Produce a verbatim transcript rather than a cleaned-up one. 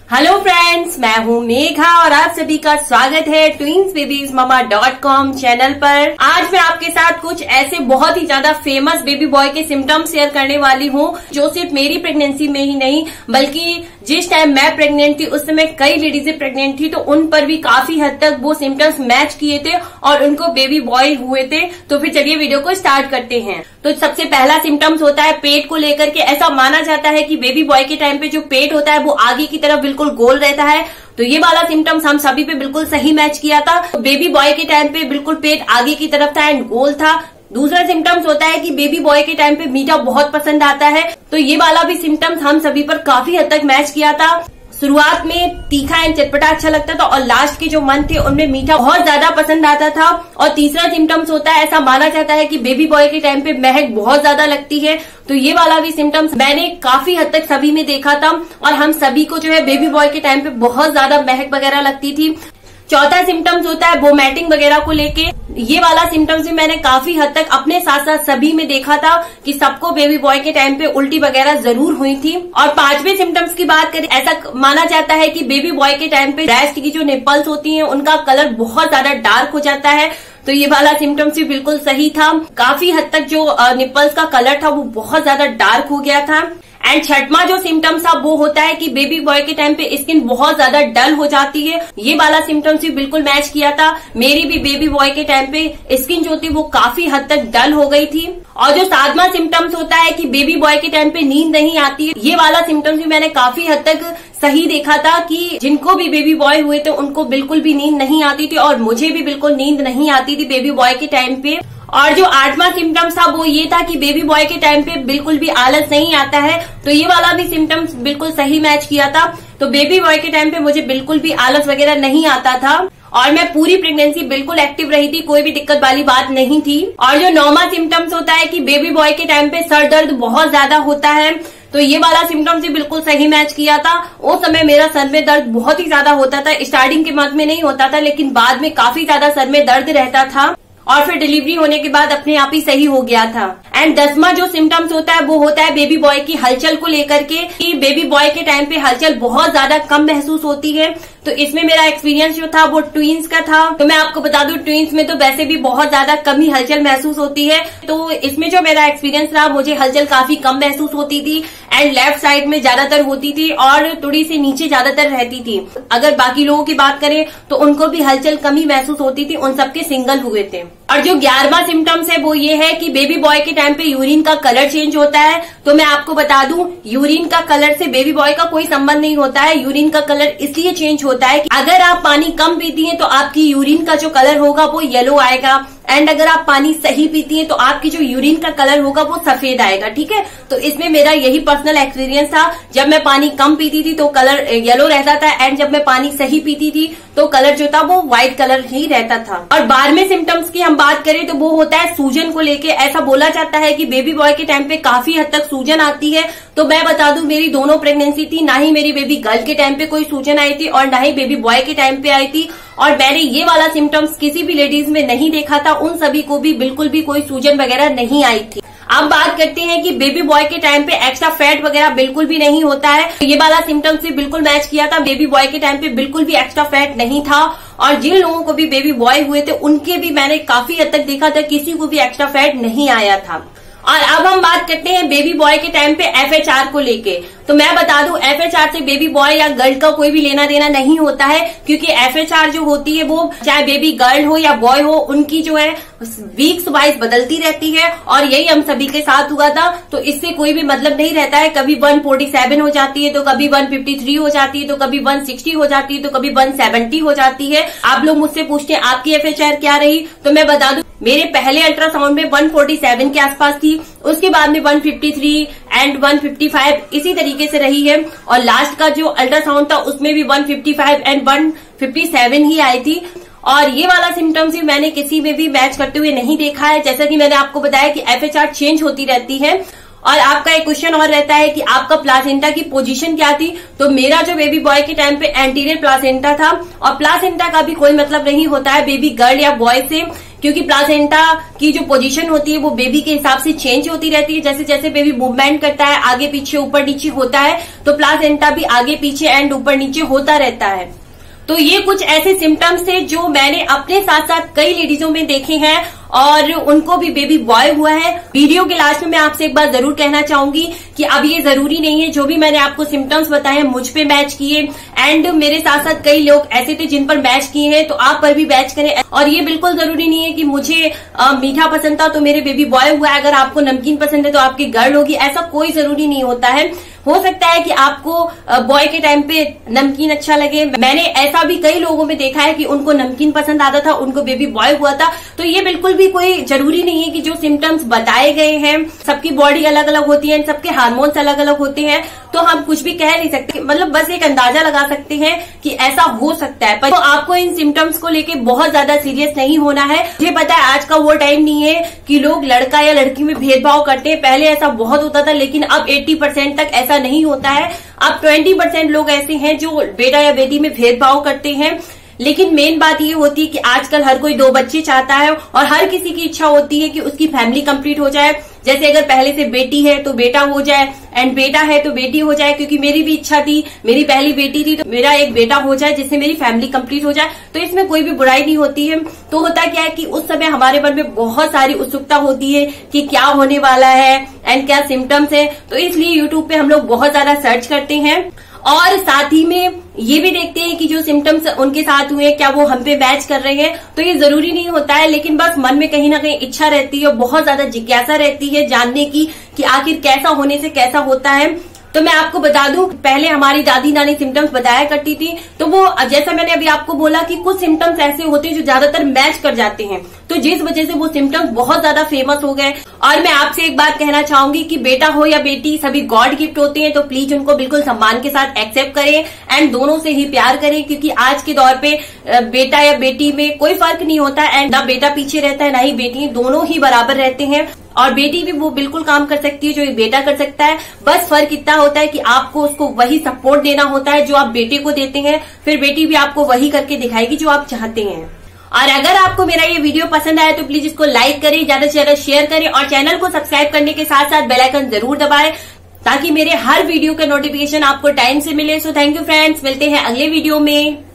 Hello friends, मैं हूँ मेघा और आप सभी का स्वागत है twins babies mama dot com channel पर। आज मैं आपके साथ कुछ ऐसे बहुत ही ज्यादा फेमस बेबी बॉय के सिम्टम्स शेयर करने वाली हूँ जो सिर्फ मेरी प्रेगनेंसी में ही नहीं बल्कि जिस टाइम मैं प्रेग्नेंट थी उस समय कई लेडीजें प्रेग्नेंट थी तो उन पर भी काफी हद तक वो सिम्टम्स मैच किए थे और उनको बेबी बॉय हुए थे। तो फिर चलिए वीडियो को स्टार्ट करते हैं। तो सबसे पहला सिम्टम्स होता है पेट को लेकर के। ऐसा माना जाता है कि बेबी बॉय के टाइम पे जो पेट होता है वो आगे की तरफ बिल्कुल गोल रहता है। तो ये वाला सिम्टम्स हम सभी पे बिल्कुल सही मैच किया था। तो बेबी बॉय के टाइम पे बिल्कुल पेट आगे की तरफ था एंड गोल था। दूसरा सिम्टम्स होता है कि बेबी बॉय के टाइम पे मीठा बहुत पसंद आता है। तो ये वाला भी सिम्टम्स हम सभी पर काफी हद तक मैच किया था। शुरुआत में तीखा एंड चटपटा अच्छा लगता था और लास्ट के जो मंथ थे उनमें मीठा बहुत ज्यादा पसंद आता था। और तीसरा सिम्टम्स होता है, ऐसा माना जाता है कि बेबी बॉय के टाइम पे महक बहुत ज्यादा लगती है। तो ये वाला भी सिम्टम्स मैंने काफी हद तक सभी में देखा था और हम सभी को जो है बेबी बॉय के टाइम पे बहुत ज्यादा महक वगैरह लगती थी। चौथा सिम्टम्स होता है वोमिटिंग वगैरह को लेके। ये वाला सिम्टम्स भी मैंने काफी हद तक अपने साथ साथ सभी में देखा था कि सबको बेबी बॉय के टाइम पे उल्टी वगैरह जरूर हुई थी। और पांचवें सिम्टम्स की बात करें, ऐसा माना जाता है कि बेबी बॉय के टाइम पे ब्रेस्ट की जो निप्पल्स होती हैं उनका कलर बहुत ज्यादा डार्क हो जाता है। तो ये वाला सिम्टम्स भी बिल्कुल सही था। काफी हद तक जो निप्पल्स का कलर था वो बहुत ज्यादा डार्क हो गया था। एंड छठवां जो सिम्टम्स था वो होता है कि बेबी बॉय के टाइम पे स्किन बहुत ज्यादा डल हो जाती है। ये वाला सिम्टम्स भी बिल्कुल मैच किया था। मेरी भी बेबी बॉय के टाइम पे स्किन जो थी वो काफी हद तक डल हो गई थी। और जो सातवां सिम्टम्स होता है कि बेबी बॉय के टाइम पे नींद नहीं आती है, ये वाला सिम्टम्स भी मैंने काफी हद तक सही देखा था कि जिनको भी बेबी बॉय हुए थे उनको बिल्कुल भी नींद नहीं आती थी और मुझे भी बिल्कुल नींद नहीं आती थी बेबी बॉय के टाइम पे। और जो आठवां सिम्टम्स था वो ये था कि बेबी बॉय के टाइम पे बिल्कुल भी आलस नहीं आता है। तो ये वाला भी सिम्टम्स बिल्कुल सही मैच किया था। तो बेबी बॉय के टाइम पे मुझे बिल्कुल भी आलस वगैरह नहीं आता था और मैं पूरी प्रेगनेंसी बिल्कुल एक्टिव रही थी, कोई भी दिक्कत वाली बात नहीं थी। और जो नौवां सिम्टम्स होता है कि बेबी बॉय के टाइम पे सर दर्द बहुत ज्यादा होता है। तो ये वाला सिम्टम्स भी बिल्कुल सही मैच किया था। उस समय मेरा सर में दर्द बहुत ही ज्यादा होता था। स्टार्टिंग के मंथ में नहीं होता था लेकिन बाद में काफी ज्यादा सर में दर्द रहता था और फिर डिलीवरी होने के बाद अपने आप ही सही हो गया था। एंड दसवां जो सिम्टम्स होता है वो होता है बेबी बॉय की हलचल को लेकर के कि बेबी बॉय के टाइम पे हलचल बहुत ज्यादा कम महसूस होती है। तो इसमें मेरा एक्सपीरियंस जो था वो ट्विंस का था। तो मैं आपको बता दूं ट्विंस में तो वैसे भी बहुत ज्यादा कम ही हलचल महसूस होती है। तो इसमें जो मेरा एक्सपीरियंस रहा मुझे हलचल काफी कम महसूस होती थी एंड लेफ्ट साइड में ज्यादातर होती थी और थोड़ी सी नीचे ज्यादातर रहती थी। अगर बाकी लोगों की बात करें तो उनको भी हलचल कम ही महसूस होती थी, उन सबके सिंगल हुए थे। और जो ग्यारहवां सिम्टम्स है वो ये है कि बेबी बॉय के टाइम पे यूरिन का कलर चेंज होता है। तो मैं आपको बता दूं यूरिन का कलर से बेबी बॉय का कोई संबंध नहीं होता है। यूरिन का कलर इसलिए चेंज होता है कि अगर आप पानी कम पीती हैं तो आपकी यूरिन का जो कलर होगा वो येलो आएगा एंड अगर आप पानी सही पीती हैं तो आपकी जो यूरिन का कलर होगा वो सफेद आएगा। ठीक है, तो इसमें मेरा यही पर्सनल एक्सपीरियंस था। जब मैं पानी कम पीती थी तो कलर येलो रहता था एंड जब मैं पानी सही पीती थी तो कलर जो था वो व्हाइट कलर ही रहता था। और बारहवें सिम्टम्स की हम बात करें तो वो होता है सूजन को लेके। ऐसा बोला जाता है कि बेबी बॉय के टाइम पे काफी हद तक सूजन आती है। तो मैं बता दूं मेरी दोनों प्रेगनेंसी थी, ना ही मेरी बेबी गर्ल के टाइम पे कोई सूजन आई थी और ना ही बेबी बॉय के टाइम पे आई थी। और मैंने ये वाला सिम्टम्स किसी भी लेडीज में नहीं देखा था, उन सभी को भी बिल्कुल भी कोई सूजन वगैरह नहीं आई थी। अब बात करते हैं कि बेबी बॉय के टाइम पे एक्स्ट्रा फैट वगैरह बिल्कुल भी नहीं होता है। ये वाला सिम्टम्स भी बिल्कुल मैच किया था। बेबी बॉय के टाइम पे बिल्कुल भी एक्स्ट्रा फैट नहीं था और जिन लोगों को भी बेबी बॉय हुए थे उनके भी मैंने काफी हद तक देखा था, किसी को भी एक्स्ट्रा फैट नहीं आया था। और अब हम बात करते हैं बेबी बॉय के टाइम पे एफ एच आर को लेके। तो मैं बता दूं एफ एच आर से बेबी बॉय या गर्ल का कोई भी लेना देना नहीं होता है क्योंकि एफ एच आर जो होती है वो चाहे बेबी गर्ल हो या बॉय हो उनकी जो है वीक्स वाइज बदलती रहती है और यही हम सभी के साथ हुआ था। तो इससे कोई भी मतलब नहीं रहता है। कभी वन फोर्टी सेवन हो जाती है तो कभी वन फिफ्टी थ्री हो जाती है तो कभी वन सिक्सटी हो जाती है तो कभी वन सेवेंटी हो जाती है। आप लोग मुझसे पूछते हैं आपकी एफ एच आर क्या रही, तो मैं बता दूं मेरे पहले अल्ट्रासाउंड में वन फोर्टी सेवन के आसपास थी, उसके बाद में one fifty three and one fifty five इसी तरीके से रही है और लास्ट का जो अल्ट्रासाउंड था उसमें भी one fifty five and one fifty seven ही आई थी। और ये वाला सिम्टम्स भी मैंने किसी में भी मैच करते हुए नहीं देखा है। जैसा कि मैंने आपको बताया कि एफ एच आर चेंज होती रहती है। और आपका एक क्वेश्चन और रहता है कि आपका प्लासेंटा की पोजीशन क्या थी। तो मेरा जो बेबी बॉय के टाइम पे एंटीरियर प्लासेंटा था और प्लासेंटा का भी कोई मतलब नहीं होता है बेबी गर्ल या बॉय से, क्योंकि प्लासेंटा की जो पोजीशन होती है वो बेबी के हिसाब से चेंज होती रहती है। जैसे जैसे बेबी मूवमेंट करता है, आगे पीछे ऊपर नीचे होता है, तो प्लासेंटा भी आगे पीछे एंड ऊपर नीचे होता रहता है। तो ये कुछ ऐसे सिम्टम्स थे जो मैंने अपने साथ साथ कई लेडीजों में देखे हैं और उनको भी बेबी बॉय हुआ है। वीडियो के लास्ट में मैं आपसे एक बात जरूर कहना चाहूंगी कि अब ये जरूरी नहीं है जो भी मैंने आपको सिम्टम्स बताए मुझ पे मैच किए, एंड मेरे साथ साथ कई लोग ऐसे थे जिन पर मैच किए हैं, तो आप पर भी मैच करें। और ये बिल्कुल जरूरी नहीं है कि मुझे आ, मीठा पसंद था तो मेरे बेबी बॉय हुआ है, अगर आपको नमकीन पसंद है तो आपकी गर्ल होगी, ऐसा कोई जरूरी नहीं होता है। हो सकता है कि आपको बॉय के टाइम पे नमकीन अच्छा लगे। मैंने ऐसा भी कई लोगों में देखा है कि उनको नमकीन पसंद आता था, उनको बेबी बॉय हुआ था। तो ये बिल्कुल भी कोई जरूरी नहीं है कि जो सिम्टम्स बताए गए हैं, सबकी बॉडी अलग अलग होती है, सबके हार्मोन्स अलग अलग होते हैं, तो हम कुछ भी कह नहीं सकते, मतलब बस एक अंदाजा लगा सकते हैं कि ऐसा हो सकता है। पर तो आपको इन सिम्टम्स को लेके बहुत ज्यादा सीरियस नहीं होना है। मुझे पता है आज का वो टाइम नहीं है कि लोग लड़का या लड़की में भेदभाव करते हैं, पहले ऐसा बहुत होता था, लेकिन अब अस्सी परसेंट तक ऐसा नहीं होता है। अब बीस परसेंट लोग ऐसे हैं जो बेटा या बेटी में भेदभाव करते हैं। लेकिन मेन बात ये होती है कि आजकल हर कोई दो बच्चे चाहता है और हर किसी की इच्छा होती है कि उसकी फैमिली कंप्लीट हो जाए। जैसे अगर पहले से बेटी है तो बेटा हो जाए, एंड बेटा है तो बेटी हो जाए, क्योंकि मेरी भी इच्छा थी, मेरी पहली बेटी थी तो मेरा एक बेटा हो जाए जिससे मेरी फैमिली कंप्लीट हो जाए। तो इसमें कोई भी बुराई नहीं होती है। तो होता क्या है कि उस समय हमारे मन में बहुत सारी उत्सुकता होती है कि क्या होने वाला है एंड क्या सिम्टम्स है, तो इसलिए यूट्यूब पे हम लोग बहुत ज्यादा सर्च करते हैं और साथ ही में ये भी देखते हैं कि जो सिम्टम्स उनके साथ हुए क्या वो हम पे मैच कर रहे हैं। तो ये जरूरी नहीं होता है, लेकिन बस मन में कहीं ना कहीं इच्छा रहती है, बहुत ज्यादा जिज्ञासा रहती है जानने की कि आखिर कैसा होने से कैसा होता है। तो मैं आपको बता दूं, पहले हमारी दादी नानी सिम्टम्स बताया करती थी, तो वो जैसा मैंने अभी आपको बोला कि कुछ सिम्टम्स ऐसे होते हैं जो ज्यादातर मैच कर जाते हैं, तो जिस वजह से वो सिम्टम्स बहुत ज्यादा फेमस हो गए। और मैं आपसे एक बात कहना चाहूंगी कि बेटा हो या बेटी सभी गॉड गिफ्ट होते हैं, तो प्लीज उनको बिल्कुल सम्मान के साथ एक्सेप्ट करें एंड दोनों से ही प्यार करें, क्योंकि आज के दौर पे बेटा या बेटी में कोई फर्क नहीं होता एंड ना बेटा पीछे रहता है ना ही बेटी, दोनों ही बराबर रहते हैं। और बेटी भी वो बिल्कुल काम कर सकती है जो एक बेटा कर सकता है, बस फर्क इतना होता है कि आपको उसको वही सपोर्ट देना होता है जो आप बेटे को देते हैं, फिर बेटी भी आपको वही करके दिखाएगी जो आप चाहते हैं। और अगर आपको मेरा ये वीडियो पसंद आया तो प्लीज इसको लाइक करें, ज्यादा से ज्यादा शेयर करें और चैनल को सब्सक्राइब करने के साथ साथ बेल आइकन जरूर दबाएं ताकि मेरे हर वीडियो का नोटिफिकेशन आपको टाइम से मिले। सो थैंक यू फ्रेंड्स, मिलते हैं अगले वीडियो में।